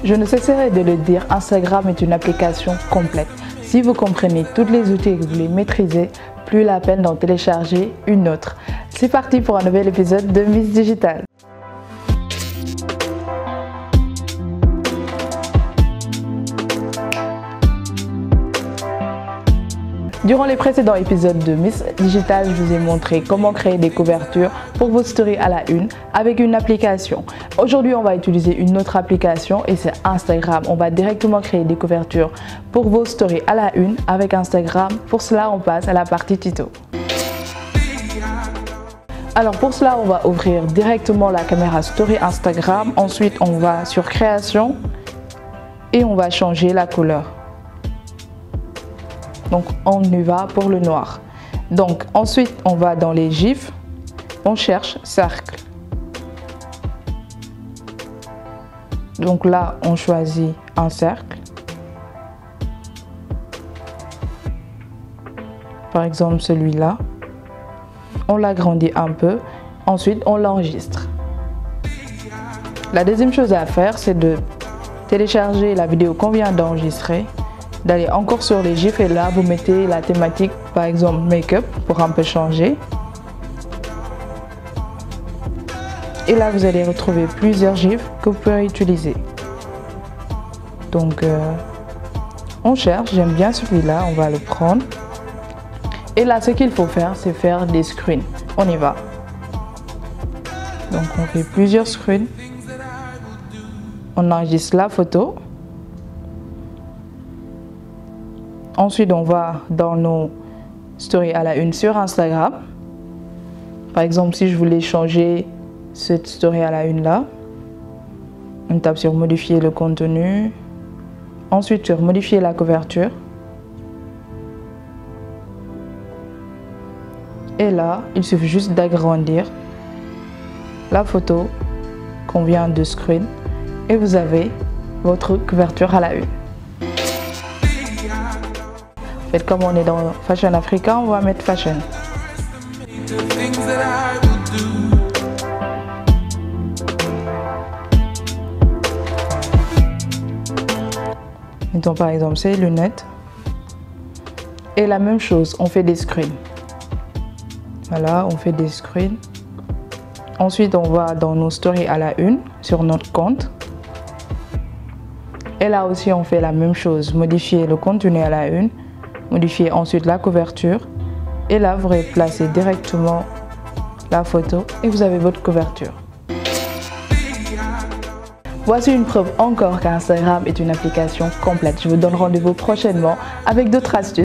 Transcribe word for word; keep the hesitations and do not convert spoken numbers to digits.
Je ne cesserai de le dire, Instagram est une application complète. Si vous comprenez tous les outils et que vous les maîtrisez, plus la peine d'en télécharger une autre. C'est parti pour un nouvel épisode de Miss Digital. Durant les précédents épisodes de Miss Digital, je vous ai montré comment créer des couvertures pour vos stories à la une avec une application. Aujourd'hui, on va utiliser une autre application et c'est Instagram. On va directement créer des couvertures pour vos stories à la une avec Instagram. Pour cela, on passe à la partie tuto. Alors pour cela, on va ouvrir directement la caméra story Instagram. Ensuite, on va sur création et on va changer la couleur. Donc on y va pour le noir. Donc ensuite on va dans les gifs, on cherche cercle. Donc là on choisit un cercle. Par exemple celui-là. On l'agrandit un peu. Ensuite on l'enregistre. La deuxième chose à faire, c'est de télécharger la vidéo qu'on vient d'enregistrer, d'aller encore sur les gifs et là vous mettez la thématique, par exemple make-up pour un peu changer. Et là vous allez retrouver plusieurs gifs que vous pouvez utiliser. Donc euh, on cherche, j'aime bien celui-là, on va le prendre. Et là ce qu'il faut faire, c'est faire des screens. On y va. Donc on fait plusieurs screens. On enregistre la photo. Ensuite, on va dans nos stories à la une sur Instagram. Par exemple, si je voulais changer cette story à la une là, on tape sur modifier le contenu. Ensuite, sur modifier la couverture. Et là, il suffit juste d'agrandir la photo qu'on vient de screen et vous avez votre couverture à la une. Comme on est dans Fashion Africa, on va mettre Fashion. Mettons par exemple ces lunettes. Et la même chose, on fait des screens. Voilà, on fait des screens. Ensuite, on va dans nos stories à la une sur notre compte. Et là aussi, on fait la même chose, modifier le contenu à la une. Modifier ensuite la couverture et là vous replacez directement la photo et vous avez votre couverture. Voici une preuve encore qu'Instagram est une application complète. Je vous donne rendez-vous prochainement avec d'autres astuces.